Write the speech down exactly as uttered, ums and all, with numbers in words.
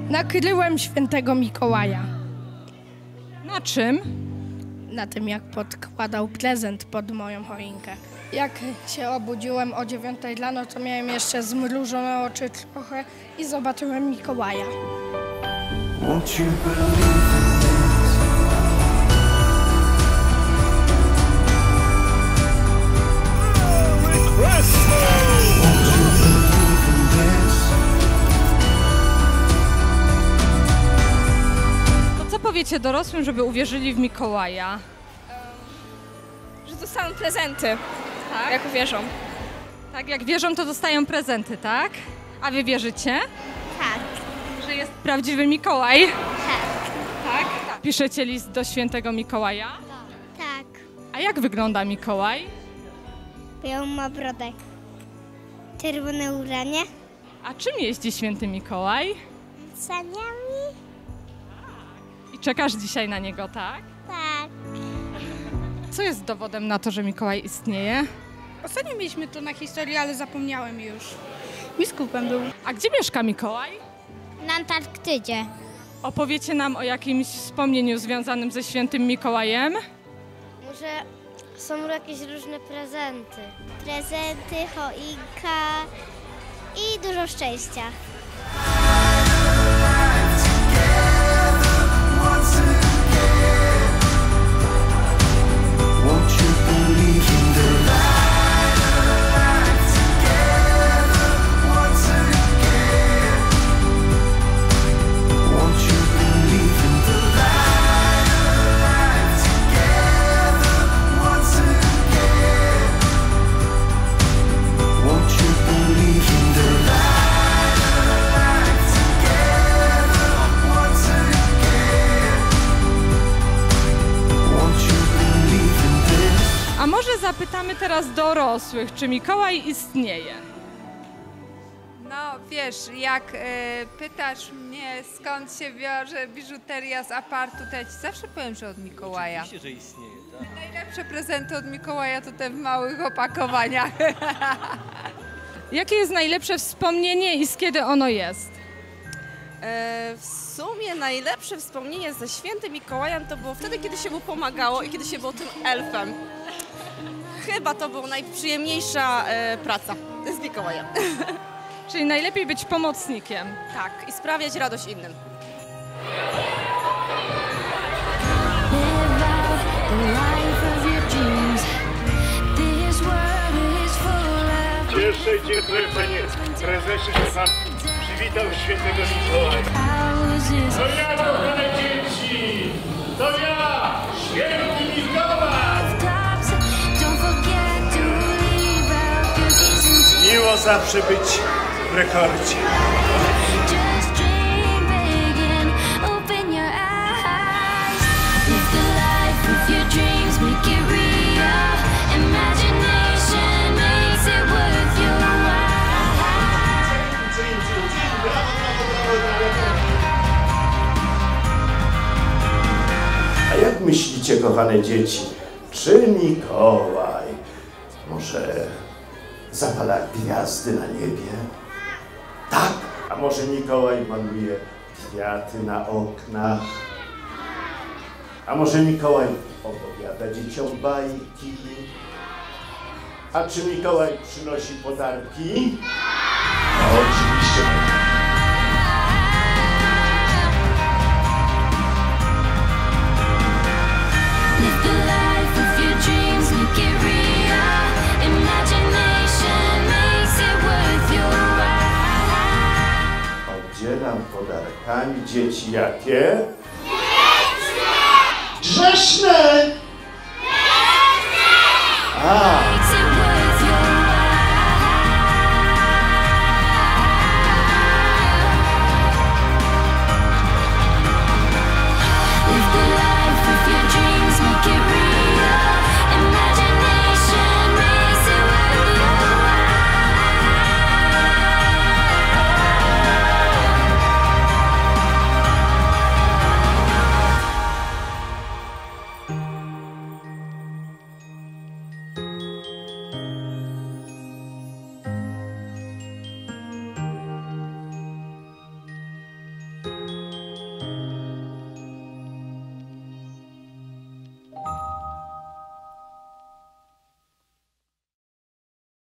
Nakryłem świętego Mikołaja. Na czym? Na tym, jak podkładał prezent pod moją choinkę. Jak się obudziłem o dziewiątej rano, to miałem jeszcze zmrużone oczy trochę i zobaczyłem Mikołaja. Won't you believe in this? Merry Christmas! Won't you believe in this? To co powiecie dorosłym, żeby uwierzyli w Mikołaja? Że dostaną prezenty, tak? Jak uwierzą. Tak, jak wierzą, to dostają prezenty, tak? A wy wierzycie? Tak. Że jest prawdziwy Mikołaj? Tak. Tak? Piszecie list do świętego Mikołaja? Tak. A jak wygląda Mikołaj? Białą ma brodę. Czerwone ubranie. A czym jeździ święty Mikołaj? Saniami. I czekasz dzisiaj na niego, tak? Tak. Co jest dowodem na to, że Mikołaj istnieje? Ostatnio mieliśmy to na historii, ale zapomniałem już. Biskupem był. A gdzie mieszka Mikołaj? Na Antarktydzie. Opowiecie nam o jakimś wspomnieniu związanym ze świętym Mikołajem? Może są jakieś różne prezenty. Prezenty, choinka i dużo szczęścia. A może zapytamy teraz dorosłych, czy Mikołaj istnieje? No wiesz, jak y, pytasz mnie, skąd się wiąże biżuteria z apartu, to ja ci zawsze powiem, że od Mikołaja. Oczywiście, że istnieje, tak? Najlepsze prezenty od Mikołaja to te w małych opakowaniach. Jakie jest najlepsze wspomnienie i z kiedy ono jest? E, w sumie najlepsze wspomnienie ze świętym Mikołajem to było wtedy, kiedy się mu pomagało i kiedy się było tym elfem. Chyba to była najprzyjemniejsza e, praca z Mikołajem. Czyli najlepiej być pomocnikiem. Tak, i sprawiać radość innym. Cieszę cię, panie prezesie Szafki. Przywitał świętego Mikołaja. To ja, kochane dzieci! To ja, święty Mikołaj! Miło zawsze być w rekordzie. A jak myślicie, kochane dzieci, czy Mikołaj może zapala gwiazdy na niebie? Tak! A może Mikołaj maluje kwiaty na oknach? A może Mikołaj opowiada dzieciom bajki? A czy Mikołaj przynosi podarki? No, oczywiście. Oddzielam podarkami dzieci jakie? Grzeszne!